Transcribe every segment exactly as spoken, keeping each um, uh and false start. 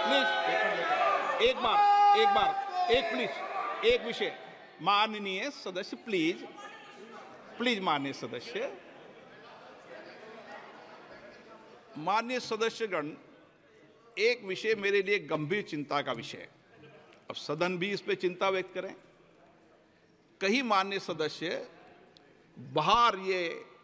Please एक बार एक बार एक प्लीज एक विषय। माननीय सदस्य प्लीज प्लीज माननीय सदस्य माननीय सदस्यगण, एक विषय मेरे लिए गंभीर चिंता का विषय है। अब सदन भी इस पे चिंता व्यक्त करें। कई माननीय सदस्य बाहर ये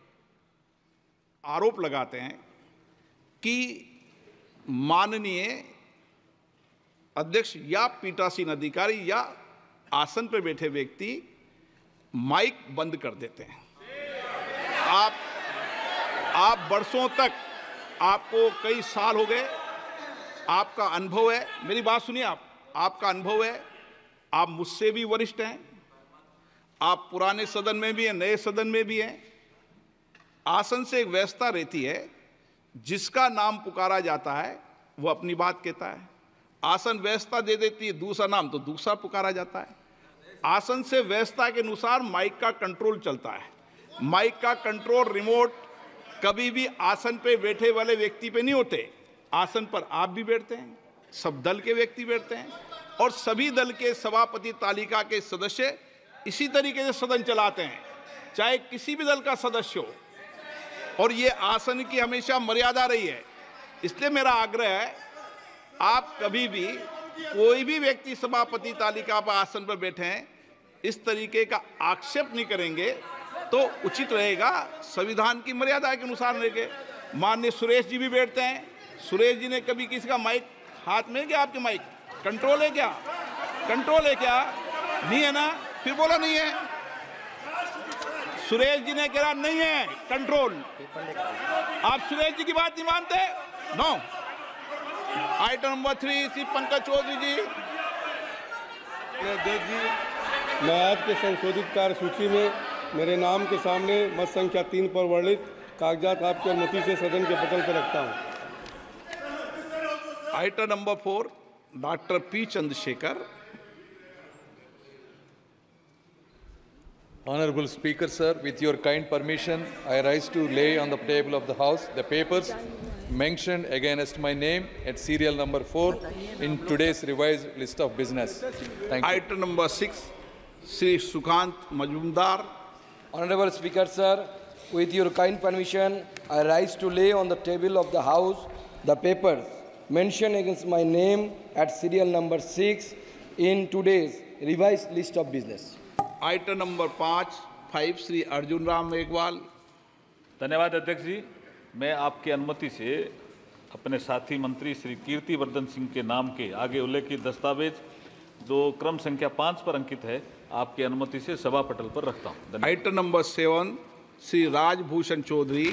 आरोप लगाते हैं कि माननीय अध्यक्ष या पीठासीन अधिकारी या आसन पर बैठे व्यक्ति माइक बंद कर देते हैं। आप आप वर्षों तक, आपको कई साल हो गए, आपका अनुभव है, मेरी बात सुनिए, आप आपका अनुभव है, आप मुझसे भी वरिष्ठ हैं, आप पुराने सदन में भी हैं, नए सदन में भी हैं। आसन से एक व्यवस्था रहती है, जिसका नाम पुकारा जाता है वो अपनी बात कहता है। आसन व्यवस्था दे देती है दूसरा नाम, तो दूसरा पुकारा जाता है। आसन से व्यवस्था के अनुसार माइक का कंट्रोल चलता है। माइक का कंट्रोल रिमोट कभी भी आसन पे बैठे वाले व्यक्ति पे नहीं होते। आसन पर आप भी बैठते हैं, सब दल के व्यक्ति बैठते हैं, और सभी दल के सभापति तालिका के सदस्य इसी तरीके से सदन चलाते हैं, चाहे किसी भी दल का सदस्य हो। और ये आसन की हमेशा मर्यादा रही है। इसलिए मेरा आग्रह है, आप कभी भी कोई भी व्यक्ति सभापति तालिका पर आसन पर बैठे हैं, इस तरीके का आक्षेप नहीं करेंगे तो उचित रहेगा। संविधान की मर्यादा के अनुसार रहेंगे। माननीय सुरेश जी भी बैठते हैं। सुरेश जी ने कभी किसी का माइक हाथ में है क्या? आपके माइक कंट्रोल है क्या? कंट्रोल है क्या? नहीं है ना? फिर बोला नहीं है। सुरेश जी ने कहा नहीं है कंट्रोल। आप सुरेश जी की बात नहीं मानते? No. Item number three Shri Pankaj Chaudhary ji. अध्यक्ष जी, मैं आज के संशोधित कार्यसूची में मेरे नाम के सामने मत संख्या तीन पर वर्णित कागजात आपकी अनुमति से सदन के पटल पर रखता हूं। Item number four doctor P Chandrashekhar. Honorable Speaker, sir, with your kind permission, I rise to lay on the table of the House the papers mentioned against my name at serial number four in today's revised list of business. Thank you. Item number six, Sri Sukhant Majumdar. Honorable Speaker, sir, with your kind permission, I rise to lay on the table of the House the papers mentioned against my name at serial number six in today's revised list of business. Item number पाँच five Shri Arjun Ram Meghwal. धन्यवाद अध्यक्ष जी। मैं आपकी अनुमति से अपने साथी मंत्री श्री कीर्ति वर्धन सिंह के नाम के आगे उल्लेखित दस्तावेज जो क्रम संख्या पाँच पर अंकित है, आपकी अनुमति से सभा पटल पर रखता हूँ। Item number seven Shri Rajbhushan Chaudhary.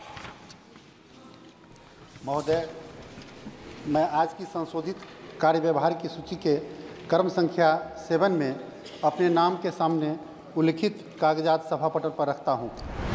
महोदय, मैं आज की संशोधित कार्य व्यवहार की सूची के क्रम संख्या सेवन में अपने नाम के सामने उल्लिखित कागजात सभा पटल पर रखता हूं।